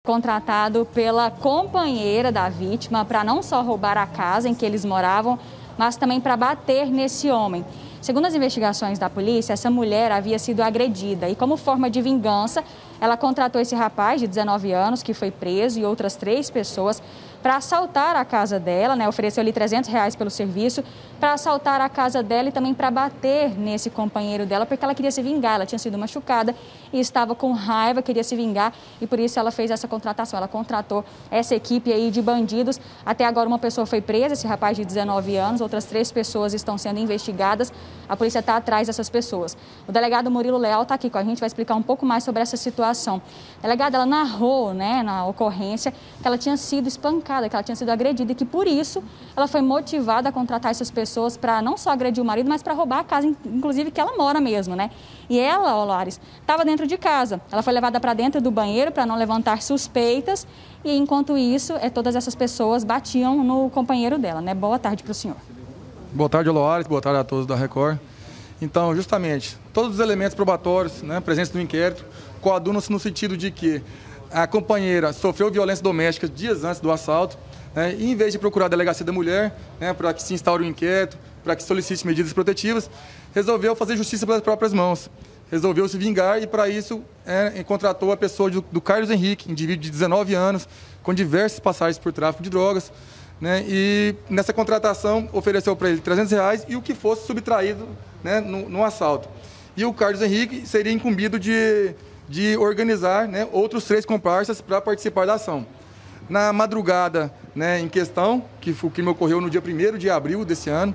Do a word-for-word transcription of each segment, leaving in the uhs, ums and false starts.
contratado pela companheira da vítima para não só roubar a casa em que eles moravam, mas também para bater nesse homem. Segundo as investigações da polícia, essa mulher havia sido agredida e, como forma de vingança, ela contratou esse rapaz de dezenove anos, que foi preso, e outras três pessoas para assaltar a casa dela, né? Ofereceu-lhe trezentos reais pelo serviço, para assaltar a casa dela e também para bater nesse companheiro dela, porque ela queria se vingar. Ela tinha sido machucada e estava com raiva, queria se vingar, e por isso ela fez essa contratação. Ela contratou essa equipe aí de bandidos. Até agora uma pessoa foi presa, esse rapaz de dezenove anos, outras três pessoas estão sendo investigadas. A polícia está atrás dessas pessoas. O delegado Murilo Leal está aqui com a gente, vai explicar um pouco mais sobre essa situação. A delegada, ela narrou, né, na ocorrência, que ela tinha sido espancada, que ela tinha sido agredida e que, por isso, ela foi motivada a contratar essas pessoas para não só agredir o marido, mas para roubar a casa, inclusive, que ela mora mesmo, né? E ela, ó, Lares, estava dentro de casa. Ela foi levada para dentro do banheiro para não levantar suspeitas e, enquanto isso, é, todas essas pessoas batiam no companheiro dela, né? Boa tarde para o senhor. Boa tarde, Loares. Boa tarde a todos da Record. Então, justamente, todos os elementos probatórios, né, presentes no inquérito, coadunam-se no sentido de que a companheira sofreu violência doméstica dias antes do assalto, né, e em vez de procurar a delegacia da mulher, né, para que se instaure o inquérito, para que solicite medidas protetivas, resolveu fazer justiça pelas próprias mãos. Resolveu se vingar e, para isso, é, contratou a pessoa do, do Carlos Henrique, indivíduo de dezenove anos, com diversas passagens por tráfico de drogas, né, e nessa contratação ofereceu para ele trezentos reais e o que fosse subtraído, né, no, no assalto. E o Carlos Henrique seria incumbido de, de organizar, né, outros três comparsas para participar da ação. Na madrugada, né, em questão, que o crime ocorreu no dia primeiro de abril desse ano,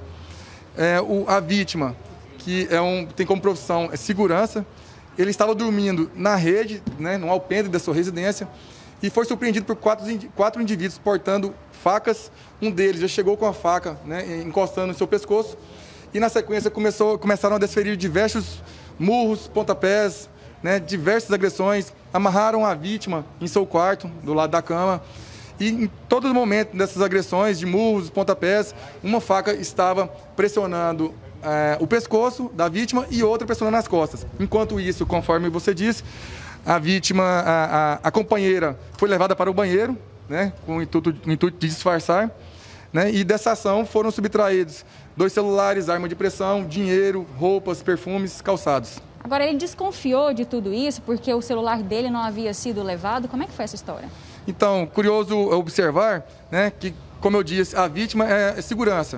é, o, a vítima, que é um, tem como profissão é segurança, ele estava dormindo na rede, né, no alpendre da sua residência, e foi surpreendido por quatro, quatro indivíduos portando facas. Um deles já chegou com a faca, né, encostando no seu pescoço, e na sequência começou, começaram a desferir diversos murros, pontapés, né, diversas agressões, amarraram a vítima em seu quarto, do lado da cama, e em todo momento dessas agressões de murros, pontapés, uma faca estava pressionando é, o pescoço da vítima e outra pressionando as costas. Enquanto isso, conforme você disse, a vítima, a, a, a companheira foi levada para o banheiro, né, com o intuito, o intuito de disfarçar, né, e dessa ação foram subtraídos dois celulares, arma de pressão, dinheiro, roupas, perfumes, calçados. Agora, ele desconfiou de tudo isso porque o celular dele não havia sido levado. Como é que foi essa história? Então, curioso observar, né, que, como eu disse, a vítima é segurança.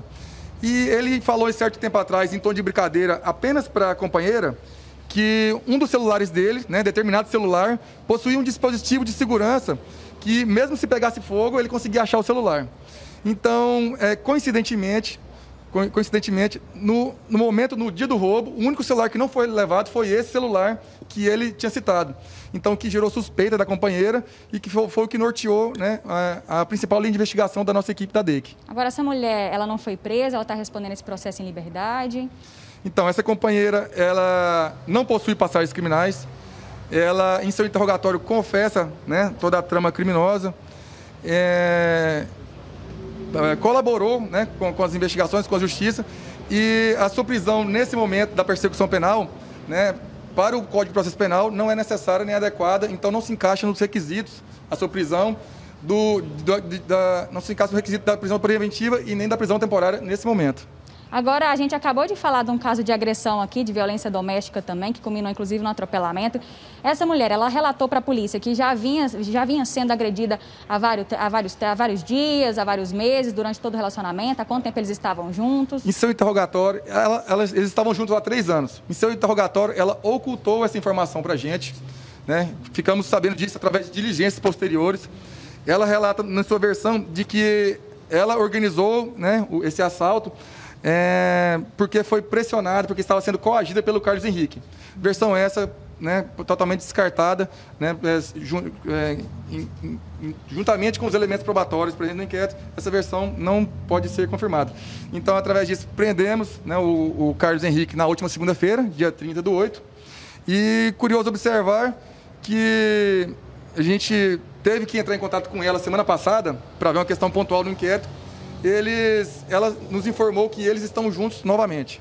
E ele falou, certo tempo atrás, em tom de brincadeira, apenas para a companheira, que um dos celulares dele, né, determinado celular, possuía um dispositivo de segurança que, mesmo se pegasse fogo, ele conseguia achar o celular. Então, é, coincidentemente, coincidentemente no, no momento, no dia do roubo, o único celular que não foi levado foi esse celular que ele tinha citado. Então, que gerou suspeita da companheira e que foi, foi o que norteou, né, a, a principal linha de investigação da nossa equipe da D E C. Agora, essa mulher, ela não foi presa, ela está respondendo esse processo em liberdade? Então, essa companheira, ela não possui passagens criminais, ela, em seu interrogatório, confessa, né, toda a trama criminosa, é, colaborou, né, com, com as investigações, com a justiça, e a sua prisão, nesse momento da persecução penal, né, para o Código de Processo Penal, não é necessária nem adequada, então não se encaixa nos requisitos a sua prisão, do, do, da, não se encaixa no requisito da prisão preventiva e nem da prisão temporária nesse momento. Agora, a gente acabou de falar de um caso de agressão aqui, de violência doméstica também, que culminou inclusive no atropelamento. Essa mulher, ela relatou para a polícia que já vinha, já vinha sendo agredida há vários, há, vários, há vários dias, há vários meses, durante todo o relacionamento. Há quanto tempo eles estavam juntos? Em seu interrogatório, ela, ela, eles estavam juntos há três anos. Em seu interrogatório, ela ocultou essa informação para a gente, né? Ficamos sabendo disso através de diligências posteriores. Ela relata na sua versão de que ela organizou, né, esse assalto, É, porque foi pressionada, porque estava sendo coagida pelo Carlos Henrique. Versão essa, né, totalmente descartada, né, é, jun, é, in, in, juntamente com os elementos probatórios presentes no inquérito, essa versão não pode ser confirmada. Então, através disso, prendemos, né, o, o Carlos Henrique na última segunda-feira, dia trinta do oito, e curioso observar que a gente teve que entrar em contato com ela semana passada para ver uma questão pontual no inquérito. Eles, ela nos informou que eles estão juntos novamente.